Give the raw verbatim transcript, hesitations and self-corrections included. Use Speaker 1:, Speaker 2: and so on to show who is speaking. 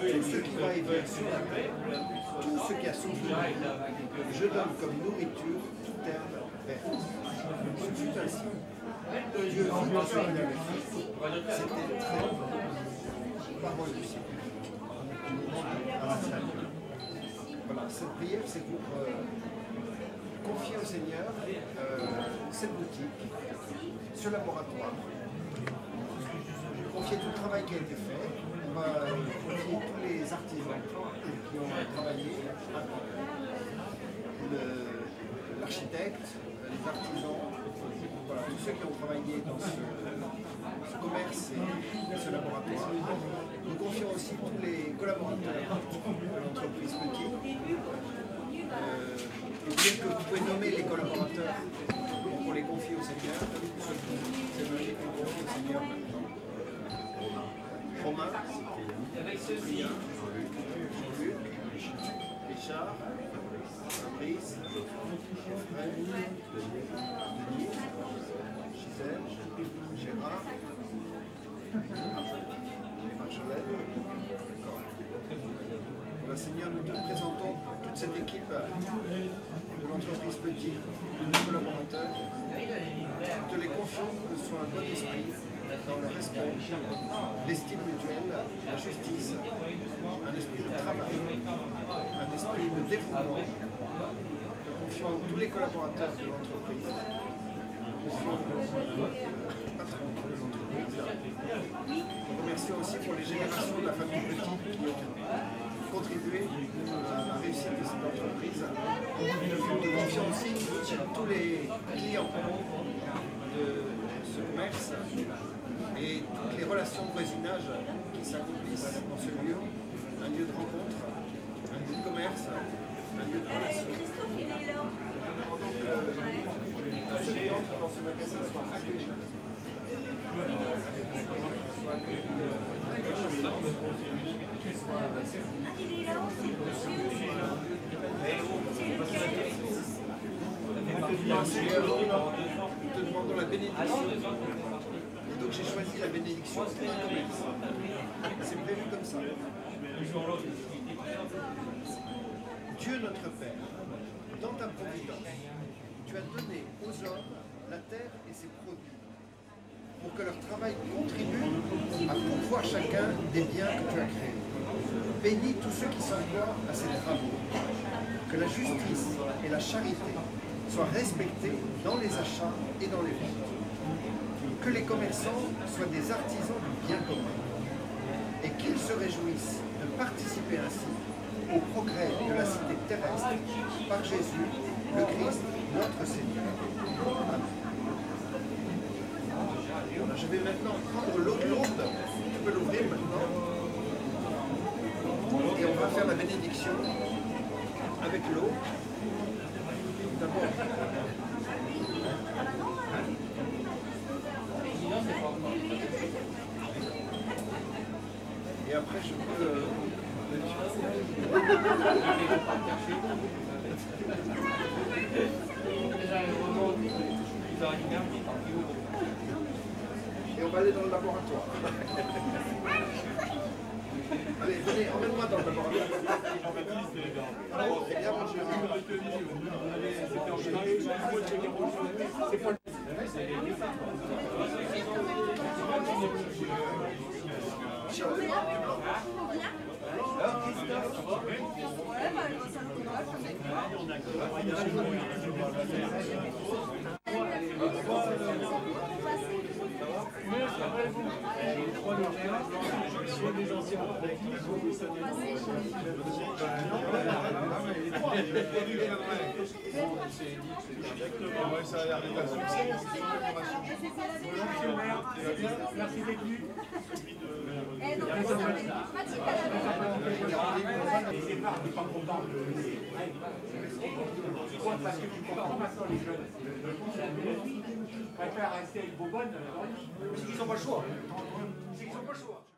Speaker 1: tout ce qui va élever sur la terre, tout ce qui a souffert, je donne comme nourriture toute herbe verte. Ce fut ainsi. Dieu vit tout ce qu'il avait fait. C'était très bon. Parole du ciel. Voilà, cette prière, c'est pour euh, confier au Seigneur euh, cette boutique, ce laboratoire, confier tout le travail qui a été fait. On va confier tous les artisans qui ont travaillé, l'architecte, les artisans, voilà, tous ceux qui ont travaillé dans ce, ce commerce et ce laboratoire. Nous confions aussi tous les collaborateurs de l'entreprise Petit. Euh, et bien que vous pouvez nommer les collaborateurs pour les confier au Seigneur, c'est logique qu'on confie au Seigneur maintenant. Romain, Cyprien, Jean-Luc, Richard, Fabrice, Fred, Denis, Gisèle, Gérard, Marjolaine. Voilà, Seigneur, nous te présentons toute cette équipe de l'entreprise Petit, de nos collaborateurs. Nous te les confions que ce soit un bon esprit, dans le respect, l'estime mutuelle, la justice, un esprit de travail, un esprit de développement. Nous confions tous les collaborateurs de l'entreprise. Nous confions le patron de l'entreprise. Nous remercions aussi pour les générations de la famille Petit qui ont contribué à la réussite de cette entreprise. Nous confions aussi tous les clients de ce commerce et toutes les relations de voisinage qui s'accomplissent dans ce lieu, un lieu de rencontre, un lieu de commerce, un lieu de relation. Donc, euh, tous ceux qui entrent dans ce magasin soient accueillis. Seigneur, nous te demandons la bénédiction. Et donc j'ai choisi la bénédiction pour un commerce. C'est prévu comme ça. Dieu notre Père, dans ta providence, tu as donné aux hommes la terre et ses produits, pour que leur travail contribue à pourvoir chacun des biens que tu as créés. Bénis tous ceux qui s'emploient à ces travaux. Que la justice et la charité soient respectées dans les achats et dans les ventes. Que les commerçants soient des artisans du bien commun et qu'ils se réjouissent de participer ainsi au progrès de la cité terrestre par Jésus, le Christ, notre Seigneur. Amen. Voilà, je vais maintenant prendre l'autre lourde. Tu peux l'ouvrir maintenant. Et on va faire la bénédiction avec l'eau. D'abord. Et après, je peux... Euh... Et on va aller dans le laboratoire. Allez, venez, emmène-moi dans le laboratoire. Alors, eh bien, moi, je
Speaker 2: des anciens merci d'être venu. C'est pas pas content de parce que tu comprends maintenant les jeunes. Je préfère rester avec Bobonne. Parce qu'ils n'ont pas le choix. C'est qu'ils n'ont pas le choix.